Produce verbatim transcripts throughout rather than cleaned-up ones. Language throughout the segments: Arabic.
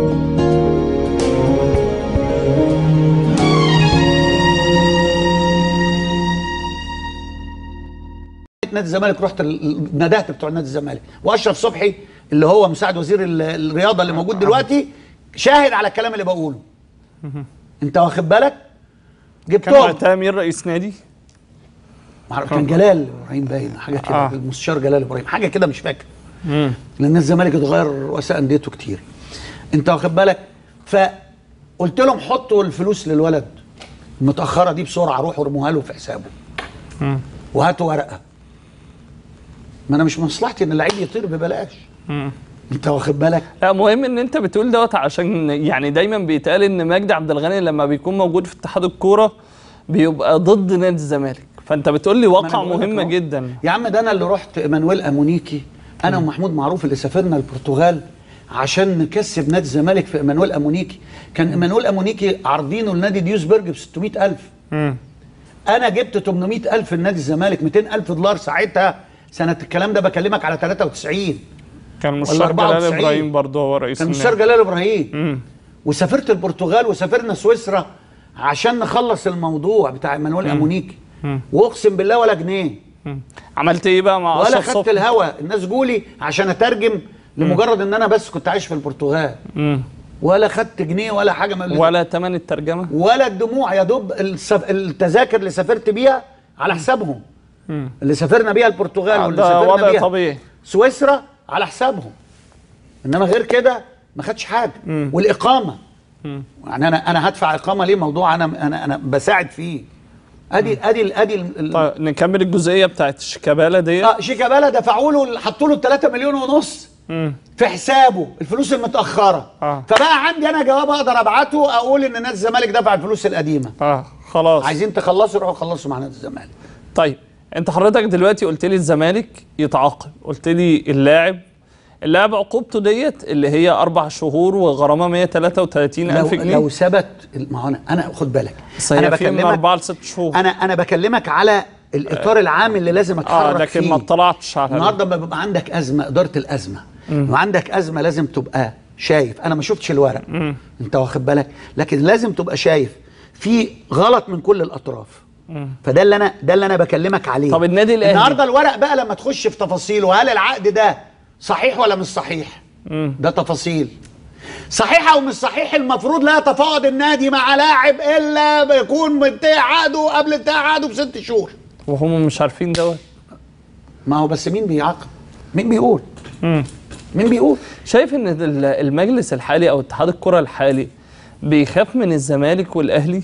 نادي الزمالك رحت ندهت بتوع نادي الزمالك، واشرف صبحي اللي هو مساعد وزير الرياضه اللي موجود دلوقتي شاهد على الكلام اللي بقوله. انت واخد بالك؟ جبتهم. كان وقتها مين رئيس نادي؟ كان جلال ابراهيم باين حاجه كده، آه. المستشار جلال ابراهيم حاجه كده مش فاكر. مم. لان الزمالك اتغير رؤساء انديته كتير. انت واخد بالك؟ فقلت لهم حطوا الفلوس للولد المتاخره دي بسرعه، روحوا ارموها له في حسابه. مم. وهاتوا ورقه. ما انا مش مصلحتي ان اللعيب يطير ببلاش. مم. انت واخد بالك؟ لا مهم ان انت بتقول دوت، عشان يعني دايما بيتقال ان مجدي عبد الغني لما بيكون موجود في اتحاد الكوره بيبقى ضد نادي الزمالك، فانت بتقول لي واقعه مهمه جدا. يا عم ده انا اللي رحت ايمانويل امونيكي، انا ومحمود معروف اللي سافرنا البرتغال عشان نكسب نادي الزمالك في ايمانويل امونيكي. كان ايمانويل امونيكي عارضينه لنادي ديوسبرج ب ستمائة ألف. امم انا جبت ثمانمائة ألف لنادي الزمالك، مئتين ألف دولار ساعتها، سنه الكلام ده بكلمك على ثلاثة وتسعين. كان مستشار جلال ابراهيم برضه هو رئيس كان مستشار جلال ابراهيم. امم وسافرت البرتغال وسافرنا سويسرا عشان نخلص الموضوع بتاع ايمانويل امونيكي، واقسم بالله ولا جنيه. مم. عملت ايه بقى مع ولا خدت الهوا، الناس جولي عشان اترجم لمجرد ان انا بس كنت عايش في البرتغال. مم. ولا خدت جنيه ولا حاجه، ما ولا ثمن الترجمه ولا الدموع، يا دوب التذاكر اللي سافرت بيها على حسابهم. مم. اللي سافرنا بيها البرتغال واللي سافرنا بيها طبيعي سويسرا على حسابهم، انما غير كده ما خدش حاجه. مم. والاقامه، مم. يعني انا انا هدفع اقامه ليه؟ موضوع انا انا انا بساعد فيه. ادي ادي ادي طيب نكمل الجزئيه بتاعت شيكابالا دي. اه شيكابالا دفعوا له، حطوا له ثلاثة مليون ونص مم. في حسابه الفلوس المتاخره. آه. فبقى عندي انا جواب اقدر ابعته اقول ان نادي الزمالك دفع الفلوس القديمه. اه خلاص عايزين تخلصوا روحوا خلصوا مع نادي الزمالك. طيب انت حضرتك دلوقتي قلت لي الزمالك يتعاقب، قلت لي اللاعب اللاعب عقوبته ديت اللي هي اربع شهور وغرامه مئة وثلاثة وثلاثين ألف جنيه لو ثبت. ما هو انا انا خد بالك انا بكلمك اربعة لست شهور. انا انا بكلمك على الاطار العام اللي لازم اتحرك اه لكن فيه. ما اطلعتش على النهارده لما بيبقى عندك ازمه، اداره الازمه وعندك ازمه لازم تبقى شايف. انا ما شفتش الورق. مم. انت واخد بالك، لكن لازم تبقى شايف في غلط من كل الاطراف. مم. فده اللي انا ده اللي انا بكلمك عليه. طب النادي الاهلي النهارده الورق بقى لما تخش في تفاصيله، هل العقد ده صحيح ولا مش صحيح؟ مم. ده تفاصيل. صحيح او مش صحيح، المفروض لا يتفاوض النادي مع لاعب الا بيكون منتهي عقده قبل انتهاء عقده بست شهور. وهم مش عارفين دوت. ما هو بس مين بيعاقب؟ مين بيقول؟ مم. مين بيقول؟ شايف ان المجلس الحالي او اتحاد الكره الحالي بيخاف من الزمالك والاهلي؟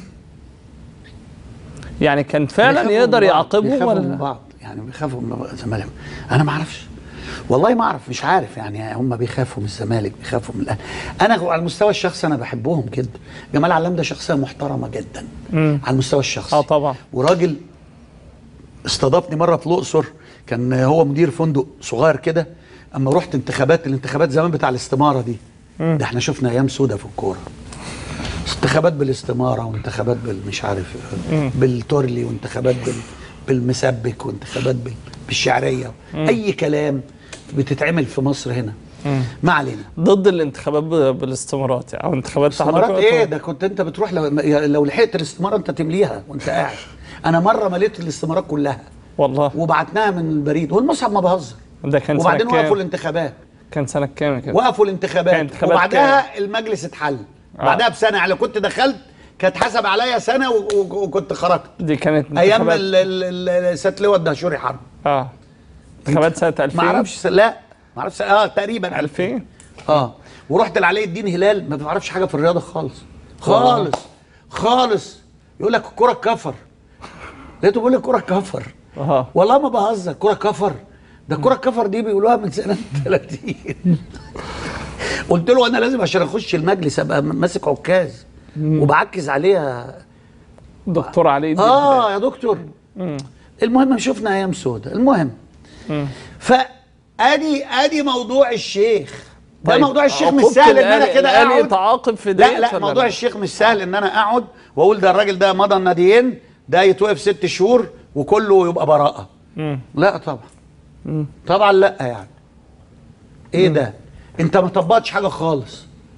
يعني كان فعلا يقدر يعاقبهم ولا من بعض؟ يعني بيخافوا من الزمالك. انا ما اعرفش والله، ما اعرف، مش عارف. يعني هم بيخافوا من الزمالك، بيخافوا من الاهلي. انا على المستوى الشخصي انا بحبهم جدا. جمال علام ده شخصيه محترمه جدا. مم. على المستوى الشخصي اه طبعا. وراجل استضافني مره في الاقصر، كان هو مدير فندق صغير كده. اما رحت انتخابات الانتخابات زمان بتاع الاستماره دي، مم. ده احنا شفنا ايام سودة في الكوره. انتخابات بالاستماره وانتخابات بالمش عارف مم. بالتورلي وانتخابات بال بالمسبك وانتخابات بال بالشعريه. مم. اي كلام بتتعمل في مصر هنا. مم. ما علينا. ضد الانتخابات بالاستمارات او انتخابات استمارات ايه؟ ده كنت انت بتروح لو, لو لحقت الاستماره انت تمليها وانت قاعد. انا مره مليت الاستمارات كلها والله، وبعتناها من البريد والمصحف ما بهزر. ده كان وبعدين وقفوا الانتخابات. كان سنه كام كده؟ وقفوا الانتخابات وبعدها المجلس اتحل. آه. بعدها بسنه، يعني كنت دخلت كانت حسب عليا سنه وكنت خرجت. دي كانت ايام سياده لواء الدهشوري حرب. اه انتخابات سنه ألفين. ما اعرفش، لا ما اعرفش. اه تقريبا ألفين. اه ورحت لعلي الدين هلال، ما بيعرفش حاجه في الرياضه خالص خالص خالص. يقول لك الكوره كفر. لقيته بيقول لي الكوره كفر. اه والله ما بهزر، الكوره كفر. ده الكوره كفر دي بيقولوها من سنه ثلاثين. قلت له انا لازم عشان اخش المجلس ابقى ماسك عكاز وبعكز عليها. دكتور علي الدين اه هلال. يا دكتور. مم. المهم شفنا ايام سودة. المهم مم. فادي ادي موضوع الشيخ. ده طيب موضوع الشيخ مش سهل ان انا كده اقعد يتعاقب في لا لا موضوع الشيخ مش سهل ان انا اقعد واقول ده الراجل ده مضى الناديين، ده يتوقف ست شهور وكله يبقى براءه. مم. لا طبعا. مم. طبعا لا. يعني ايه مم. ده؟ انت ما طبقتش حاجه خالص.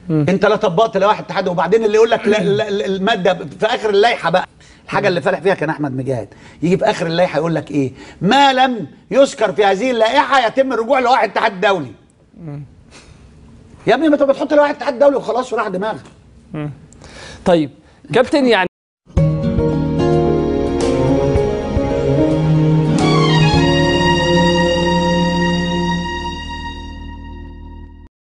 انت لا طبقت لوائح الاتحاد. وبعدين اللي يقول لك لا لا الماده في اخر اللائحه بقى، الحاجه اللي فالح فيها كان احمد مجاهد، يجي في اخر اللائحه يقول لك ايه؟ ما لم يذكر في هذه اللائحه يتم الرجوع لوائح الاتحاد الدولي. يا ابني ما انت بتحط لوائح الاتحاد الدولي وخلاص وراح دماغك. طيب كابتن يعني